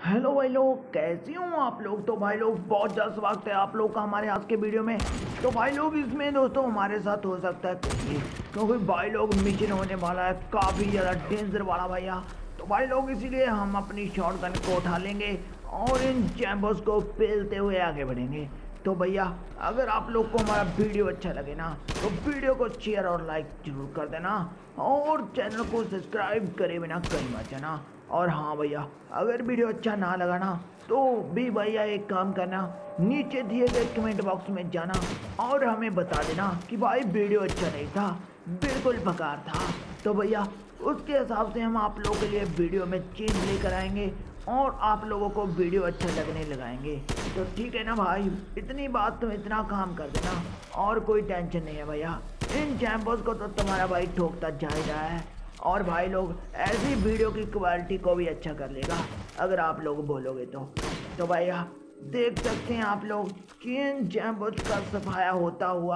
Hello भाई लोग, कैसे हो आप लोग। तो भाई लोग बहुत ज़्यादा स्वागत है आप लोग का हमारे आज के वीडियो में। तो भाई लोग इसमें दोस्तों हमारे साथ हो सकता है कुछ भी, क्योंकि भाई लोग मिशन होने वाला है काफ़ी ज़्यादा डेंजर वाला भैया। तो भाई लोग इसीलिए हम अपनी शॉटगन को उठा लेंगे और इन चैम्बर्स को पेलते हुए आगे बढ़ेंगे। तो भैया अगर आप लोग को हमारा वीडियो अच्छा लगे ना तो वीडियो को शेयर और लाइक जरूर कर देना और चैनल को सब्सक्राइब करे बिना कहीं मत जाना। और हाँ भैया, अगर वीडियो अच्छा ना लगा ना तो भी भैया एक काम करना, नीचे दिए गए कमेंट बॉक्स में जाना और हमें बता देना कि भाई वीडियो अच्छा नहीं था, बिल्कुल बेकार था। तो भैया उसके हिसाब से हम आप लोगों के लिए वीडियो में चेंज लेकर आएंगे और आप लोगों को वीडियो अच्छा लगने लगाएंगे। तो ठीक है ना भाई, इतनी बात तुम इतना काम कर देना और कोई टेंशन नहीं है भैया। इन चैम्पर्स को तो तुम्हारा भाई ठोकता जा ही रहा है और भाई लोग ऐसी वीडियो की क्वालिटी को भी अच्छा कर लेगा अगर आप लोग बोलोगे तो भैया देख सकते हैं आप लोग कि इन चैम्पर्स का सफाया होता हुआ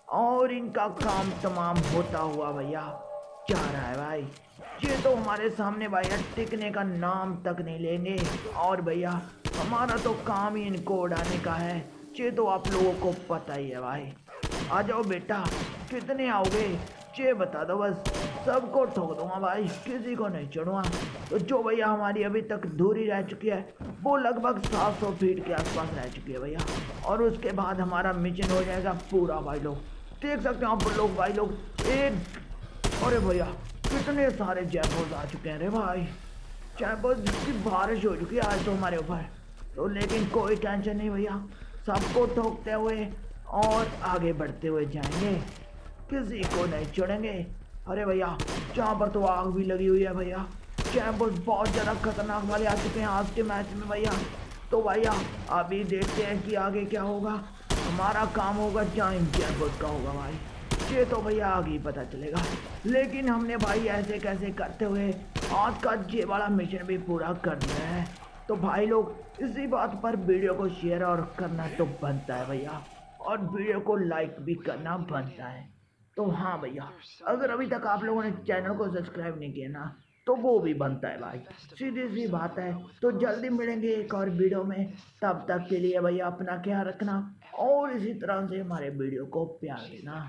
और इनका काम तमाम होता हुआ भैया जा रहा है भाई। ये तो हमारे सामने भैया टिकने का नाम तक नहीं लेंगे और भैया हमारा तो काम ही इनको उड़ाने का है। ये तो आप लोगों को पता ही है भाई। आ जाओ बेटा, कितने आओगे ये बता दो, बस सबको ठोक दूंगा भाई, किसी को नहीं छोड़ूंगा। तो जो भैया हमारी अभी तक दूरी रह चुकी है वो लगभग 700 फीट के आसपास रह चुकी है भैया, और उसके बाद हमारा मिशन हो जाएगा पूरा। भाई लोग देख सकते हो आप लोग, भाई लोग एक, अरे भैया कितने सारे जैम्बोज आ चुके हैं रे भाई। जैम्बोज की बारिश हो चुकी है आज तो हमारे ऊपर। तो लेकिन कोई टेंशन नहीं भैया, सबको ठोकते हुए और आगे बढ़ते हुए जाएंगे, किसी को नहीं छोड़ेंगे। अरे भैया जहाँ पर तो आग भी लगी हुई है भैया, जैम्बोज बहुत ज़्यादा खतरनाक वाले आ चुके हैं आज के मैच में भैया। तो भैया अभी देखते हैं कि आगे क्या होगा। हमारा काम होगा टाइम जैम्बोज का होगा भाई, ये तो भैया आगे ही पता चलेगा। लेकिन हमने भाई ऐसे कैसे करते हुए आज का ये वाला मिशन भी पूरा कर दिया है। तो भाई लोग इसी बात पर वीडियो को शेयर और करना तो बनता है भैया, और वीडियो को लाइक भी करना बनता है। तो हाँ भैया, अगर अभी तक आप लोगों ने चैनल को सब्सक्राइब नहीं किया ना तो वो भी बनता है भाई, सीधी सी बात है। तो जल्दी मिलेंगे एक और वीडियो में, तब तक के लिए भैया अपना ख्याल रखना और इसी तरह से हमारे वीडियो को प्यार देना।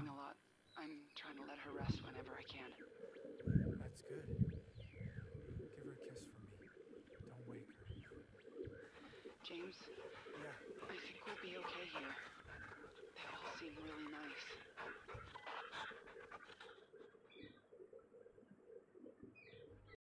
That's good. Give her a kiss for me. Don't wake her. James, Yeah. I think we'll be okay here. They all seem really nice.